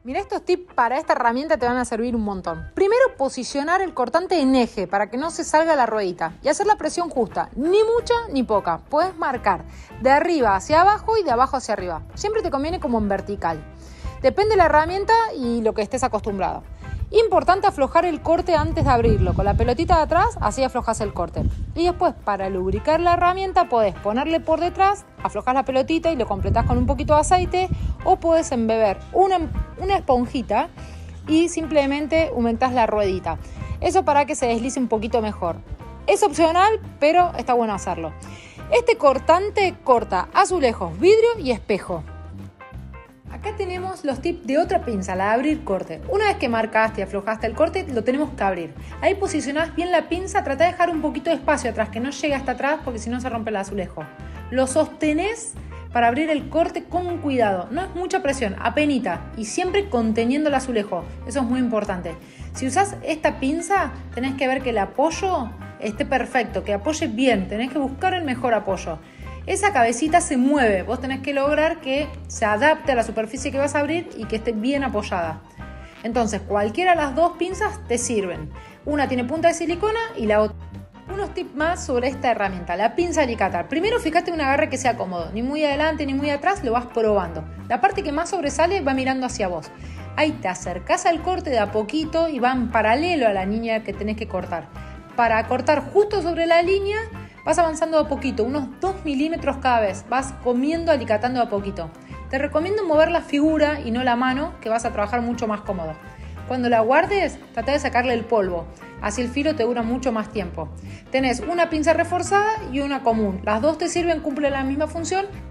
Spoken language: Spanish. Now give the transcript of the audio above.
Mira, estos tips para esta herramienta te van a servir un montón. Primero, posicionar el cortante en eje para que no se salga la ruedita y hacer la presión justa, ni mucha ni poca. Puedes marcar de arriba hacia abajo y de abajo hacia arriba. Siempre te conviene como en vertical. Depende de la herramienta y lo que estés acostumbrado. Importante aflojar el corte antes de abrirlo. Con la pelotita de atrás, así aflojas el corte. Y después, para lubricar la herramienta, podés ponerle por detrás, aflojas la pelotita y lo completás con un poquito de aceite, o podés embeber una esponjita y simplemente humectás la ruedita. Eso para que se deslice un poquito mejor. Es opcional, pero está bueno hacerlo. Este cortante corta azulejos, vidrio y espejo. Acá tenemos los tips de otra pinza, la de abrir corte. Una vez que marcaste y aflojaste el corte, lo tenemos que abrir. Ahí posicionás bien la pinza, tratá de dejar un poquito de espacio atrás, que no llegue hasta atrás porque si no se rompe el azulejo. Lo sostenés para abrir el corte con cuidado. No es mucha presión, apenita y siempre conteniendo el azulejo. Eso es muy importante. Si usás esta pinza, tenés que ver que el apoyo esté perfecto, que apoye bien. Tenés que buscar el mejor apoyo. Esa cabecita se mueve, vos tenés que lograr que se adapte a la superficie que vas a abrir y que esté bien apoyada. Entonces, cualquiera de las dos pinzas te sirven. Una tiene punta de silicona y la otra. Unos tips más sobre esta herramienta, la pinza alicatar. Primero, fíjate un agarre que sea cómodo, ni muy adelante ni muy atrás, lo vas probando. La parte que más sobresale va mirando hacia vos. Ahí te acercás al corte de a poquito y va en paralelo a la línea que tenés que cortar. Para cortar justo sobre la línea, vas avanzando a poquito, unos 2 milímetros cada vez. Vas comiendo, alicatando a poquito. Te recomiendo mover la figura y no la mano, que vas a trabajar mucho más cómodo. Cuando la guardes, trata de sacarle el polvo. Así el filo te dura mucho más tiempo. Tenés una pinza reforzada y una común. Las dos te sirven, cumplen la misma función,